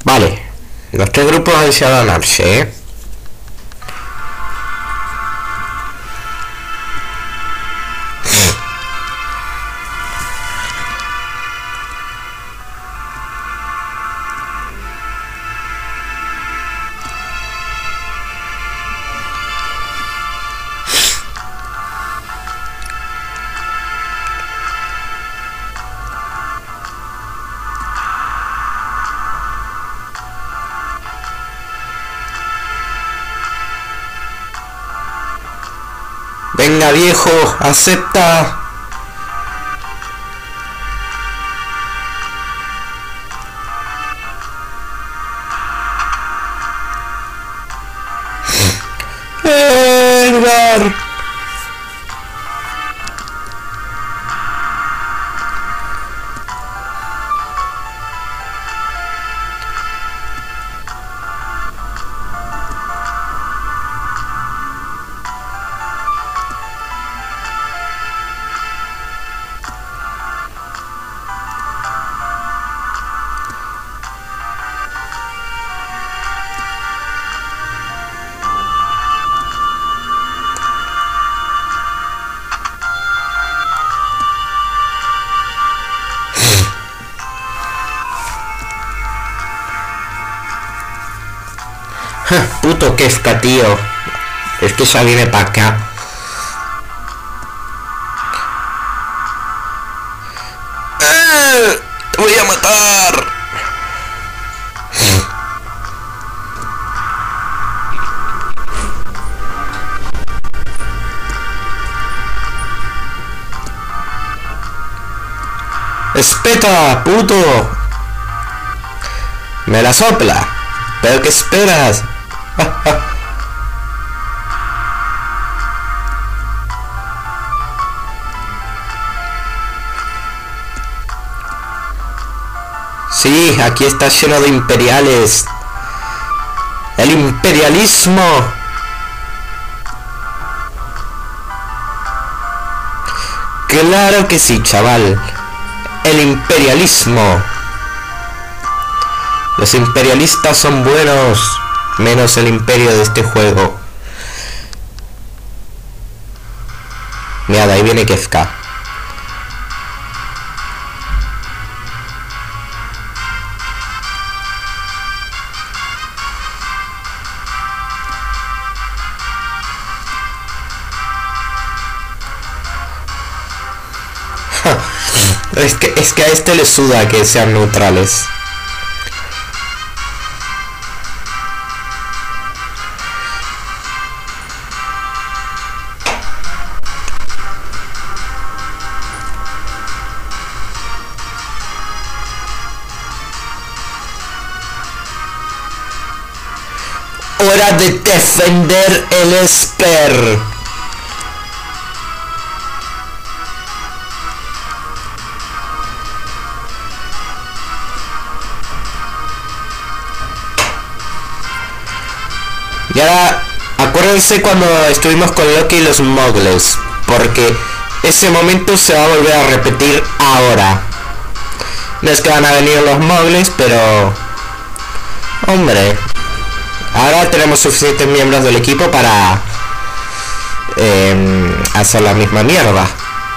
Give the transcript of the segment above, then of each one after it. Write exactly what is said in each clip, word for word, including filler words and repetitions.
Vale, los tres grupos han iniciado a ganarse, ¿eh? Venga, viejo, acepta. Edgar. Puto Kefka, tío. Es que ya viene para acá. ¡Eh! ¡Te voy a matar! ¡Espeta, puto! Me la sopla. ¿Pero qué esperas? Sí, aquí está lleno de imperiales. El imperialismo. Claro que sí, chaval. El imperialismo. Los imperialistas son buenos, menos el imperio de este juego. Mira, de ahí viene Kefka. es que es que a este le suda que sean neutrales. Hora de defender el Esper. Y ahora, acuérdense cuando estuvimos con Loki y los Mogles, porque ese momento se va a volver a repetir ahora. No es que van a venir los Mogles, pero... hombre... ahora tenemos suficientes miembros del equipo para eh, hacer la misma mierda.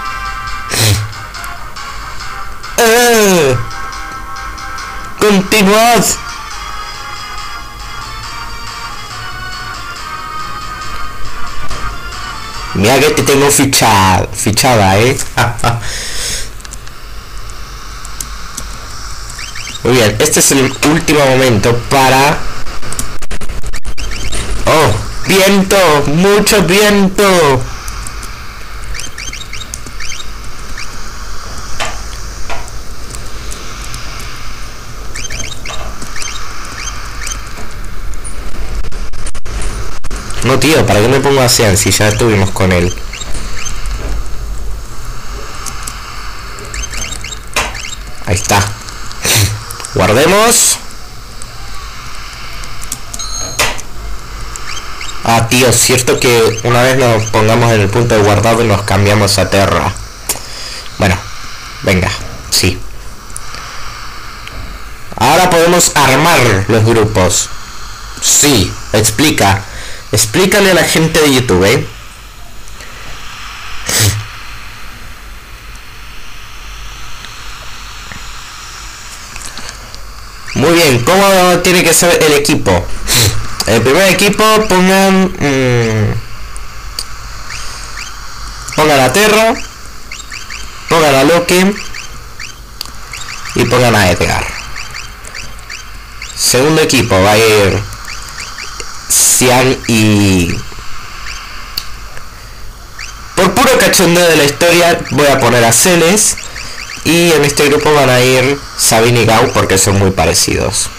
¡Eh! ¡Continuad! Mira que te tengo fichada, fichada, ¿eh? Muy bien, este es el último momento para... ¡oh! ¡Viento! ¡Mucho viento! No, tío, ¿para qué me pongo así si ya estuvimos con él? Ahí está. Guardemos. Ah, tío, es cierto que una vez nos pongamos en el punto de guardado y nos cambiamos a Terra. Bueno, venga, sí. Ahora podemos armar los grupos. Sí, explica. Explícale a la gente de YouTube, ¿eh? Muy bien, ¿cómo tiene que ser el equipo? El primer equipo pongan... Mmm, pongan a Terra, pongan a Loki y pongan a Edgar. Segundo equipo va a ir Cian y... Por puro cachondeo de la historia voy a poner a Celes. Y en este grupo van a ir Sabine y Gau porque son muy parecidos.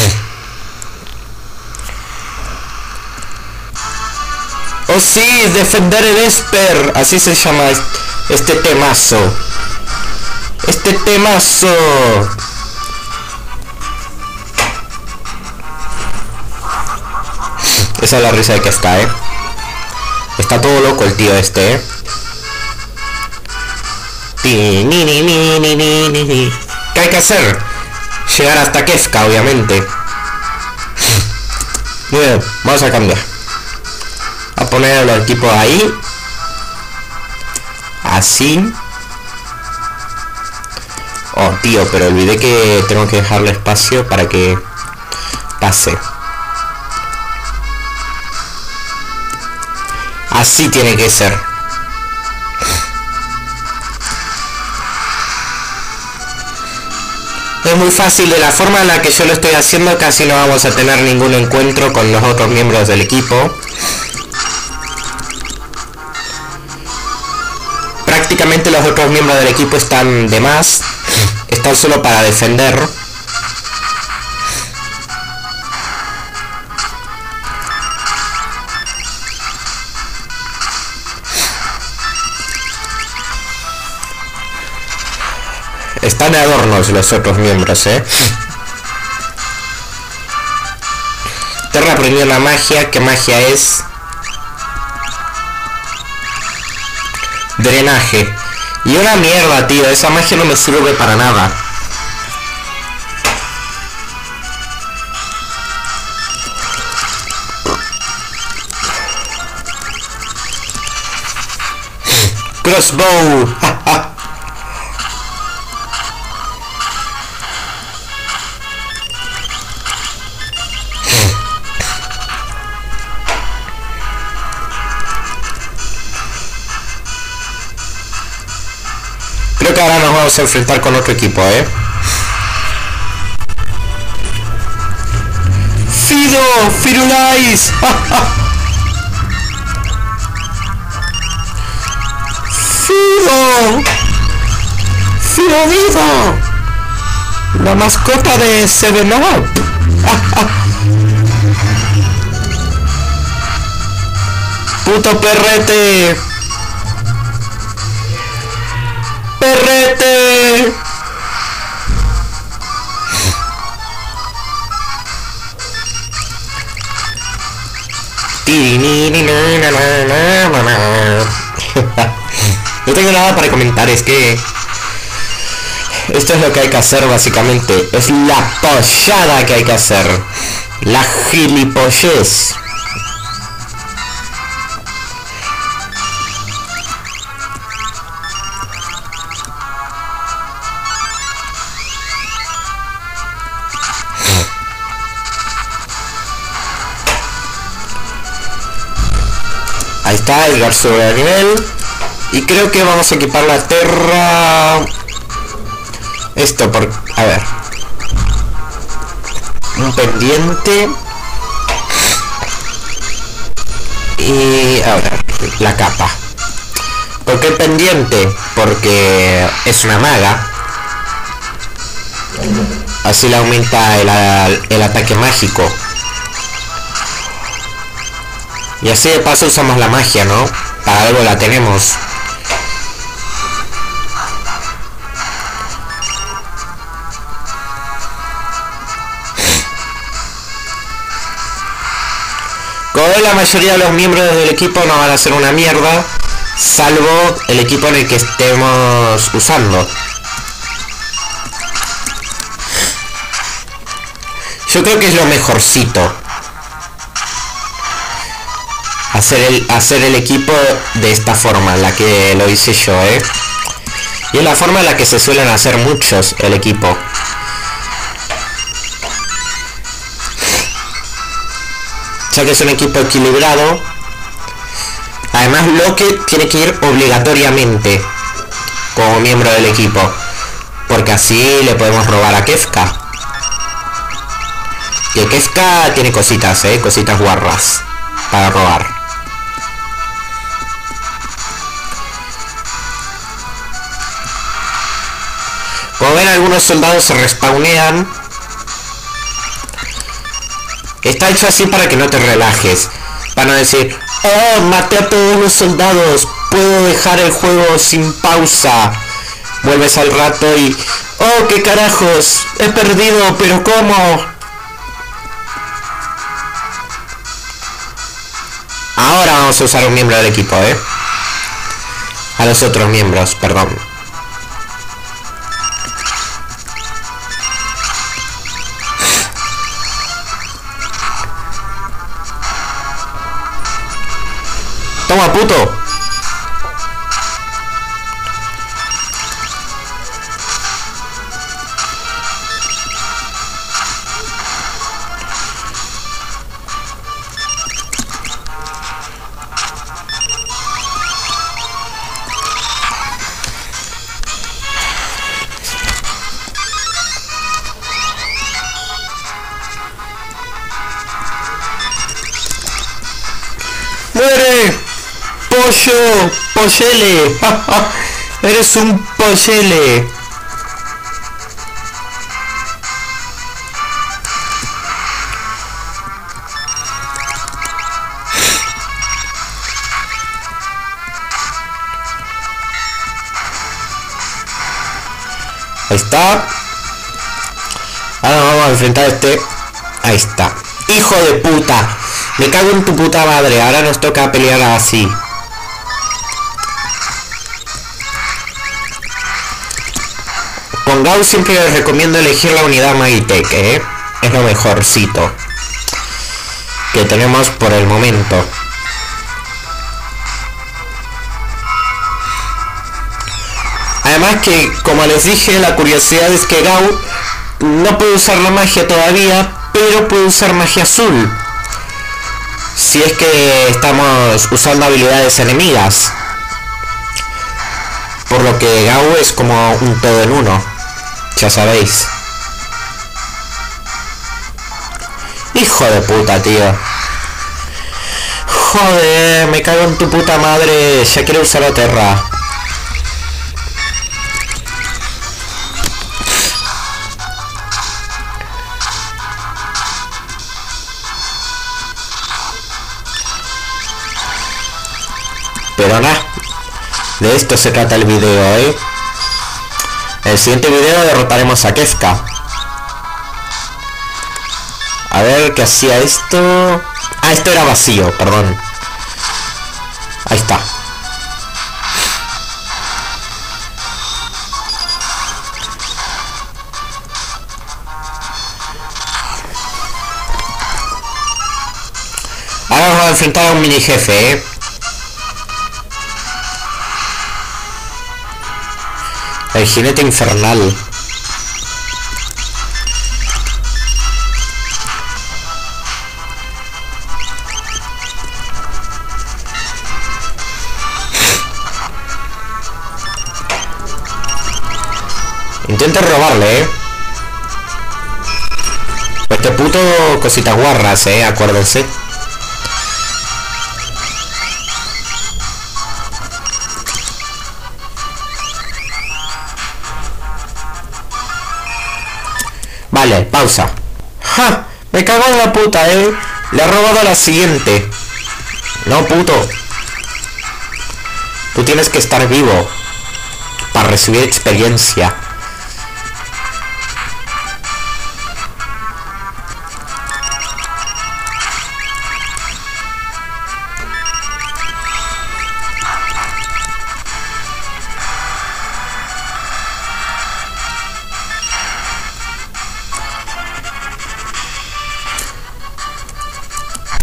Oh sí, defender el Esper. Así se llama este temazo. Este temazo. Esa es la risa de que está, ¿eh? Está todo loco el tío este, ¿eh? ¿Qué hay que hacer? Llegar hasta Kefka, obviamente. Muy bien, vamos a cambiar. A poner los equipos ahí. Así. Oh, tío, pero olvidé que tengo que dejarle espacio para que pase. Así tiene que ser. Es muy fácil, de la forma en la que yo lo estoy haciendo casi no vamos a tener ningún encuentro con los otros miembros del equipo. Prácticamente los otros miembros del equipo están de más, están solo para defender. Están de adornos los otros miembros, ¿eh? Terra aprendió la magia. ¿Qué magia es? Drenaje. Y una mierda, tío. Esa magia no me sirve para nada. Crossbow. Creo que ahora nos vamos a enfrentar con otro equipo, ¿eh? ¡Fido! ¡Firulais! ¡Fido! ¡Fido vivo! La mascota de Seven Up. ¡Puto perrete! ¡Perrete! No tengo nada para comentar, es que esto es lo que hay que hacer básicamente. Es la pollada que hay que hacer. La gilipollez. Ahí está, Edgar sobre el nivel. Y creo que vamos a equipar la Terra. Esto por... a ver. Un pendiente. Y... a ver, la capa. ¿Por qué pendiente? Porque es una maga. Así le aumenta el, el ataque mágico. Y así de paso usamos la magia, ¿no? Para algo la tenemos. Como ven, la mayoría de los miembros del equipo no van a hacer una mierda, salvo el equipo en el que estemos usando. Yo creo que es lo mejorcito. Hacer el, hacer el equipo de esta forma, la que lo hice yo, ¿eh? Y es la forma en la que se suelen hacer muchos el equipo. Ya que es un equipo equilibrado. Además, Loki tiene que ir obligatoriamente como miembro del equipo, porque así le podemos robar a Kefka. Que Kefka tiene cositas, eh, cositas guarras para robar. Como ven, algunos soldados se respawnean. Está hecho así para que no te relajes, para no decir: oh, maté a todos los soldados, puedo dejar el juego sin pausa. Vuelves al rato y: oh, qué carajos, he perdido, pero ¿cómo? Ahora vamos a usar un miembro del equipo, eh. A los otros miembros, perdón. Toma, puto. ¡Muere! ¡Pollo! ¡Pollele! ¡Eres un pollele! Ahí está. Ahora vamos a enfrentar a este. Ahí está. ¡Hijo de puta! Me cago en tu puta madre. Ahora nos toca pelear así. Con Gau siempre les recomiendo elegir la unidad Magitech, ¿eh? Es lo mejorcito que tenemos por el momento. Además que, como les dije, la curiosidad es que Gau no puede usar la magia todavía, pero puede usar magia azul. Si es que estamos usando habilidades enemigas. Por lo que Gau es como un todo en uno. Ya sabéis. Hijo de puta, tío. Joder, me cago en tu puta madre. Ya quiero usar la Terra. Pero nada, de esto se trata el video, ¿eh? En el siguiente video derrotaremos a Kefka. A ver, ¿qué hacía esto? Ah, esto era vacío, perdón. Ahí está. Ahora vamos a enfrentar a un mini jefe, ¿eh? El jinete infernal. Intenta robarle, eh. Este puto cositas guarras, eh, acuérdense. Vale, pausa. ¡Ja! Me cago en la puta, eh. Le he robado a la siguiente. No, puto. Tú tienes que estar vivo para recibir experiencia.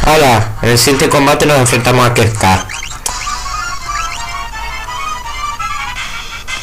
Hola, en el siguiente combate nos enfrentamos a Kefka.